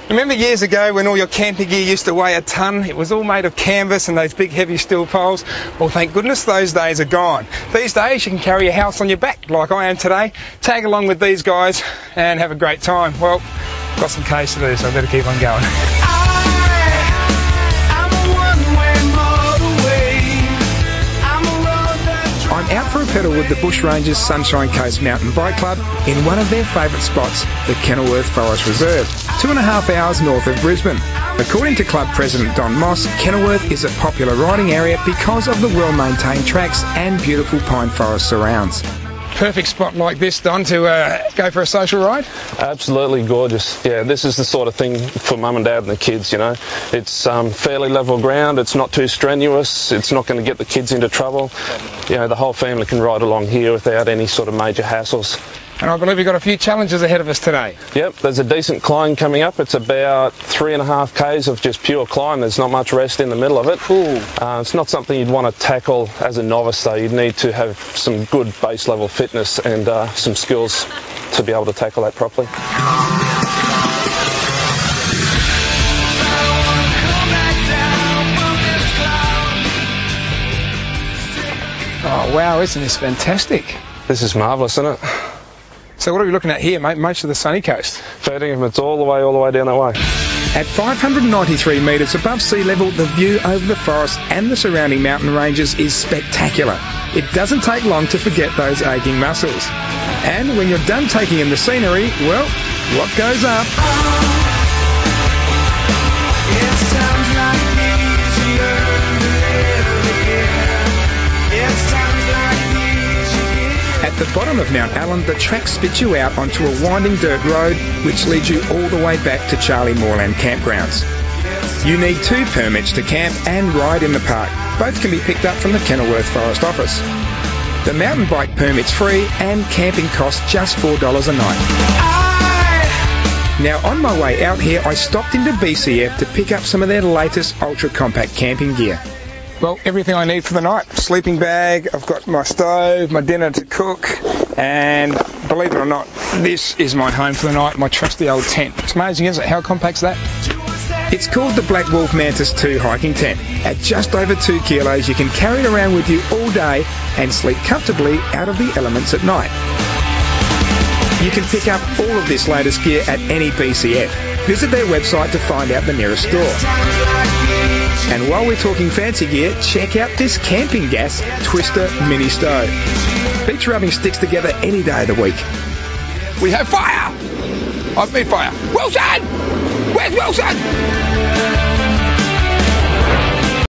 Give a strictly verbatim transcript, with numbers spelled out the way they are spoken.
Remember years ago when all your camping gear used to weigh a tonne? It was all made of canvas and those big heavy steel poles. Well, thank goodness those days are gone. These days you can carry your house on your back like I am today, tag along with these guys and have a great time. Well, I've got some K's to do, so I better keep on going. I'm out for a pedal with the Bushrangers Sunshine Coast Mountain Bike Club in one of their favourite spots, the Kenilworth Forest Reserve, two and a half hours north of Brisbane. According to club president Don Moss, Kenilworth is a popular riding area because of the well-maintained tracks and beautiful pine forest surrounds. Perfect spot like this, Don, to uh, go for a social ride? Absolutely gorgeous. Yeah, this is the sort of thing for mum and dad and the kids, you know. It's um, fairly level ground, it's not too strenuous, it's not going to get the kids into trouble. You know, the whole family can ride along here without any sort of major hassles. And I believe we've got a few challenges ahead of us today. Yep, there's a decent climb coming up. It's about three and a half Ks of just pure climb. There's not much rest in the middle of it. Uh, it's not something you'd want to tackle as a novice, though. You'd need to have some good base level fitness and uh, some skills to be able to tackle that properly. Oh wow, isn't this fantastic? This is marvellous, isn't it? So what are we looking at here, mate? Most of the sunny coast. Fairtingham, it's all the way, all the way down that way. At five hundred ninety-three metres above sea level, the view over the forest and the surrounding mountain ranges is spectacular. It doesn't take long to forget those aching muscles. And when you're done taking in the scenery, well, what goes up? It sounds like easier It sounds like At the bottom of Mount Allen, the track spits you out onto a winding dirt road which leads you all the way back to Charlie Moorland campgrounds. You need two permits to camp and ride in the park. Both can be picked up from the Kenilworth Forest Office. The mountain bike permit's free and camping costs just four dollars a night. Now on my way out here, I stopped into B C F to pick up some of their latest ultra-compact camping gear. Well, everything I need for the night. Sleeping bag, I've got my stove, my dinner to cook, and believe it or not, this is my home for the night, my trusty old tent. It's amazing, isn't it? How compact's that? It's called the Black Wolf Mantis two hiking tent. At just over two kilos, you can carry it around with you all day and sleep comfortably out of the elements at night. You can pick up all of this latest gear at any B C F. Visit their website to find out the nearest store. And while we're talking fancy gear, check out this camping gas Twister mini stove. Beats rubbing sticks together any day of the week. We have fire! I've made fire. Wilson! Where's Wilson?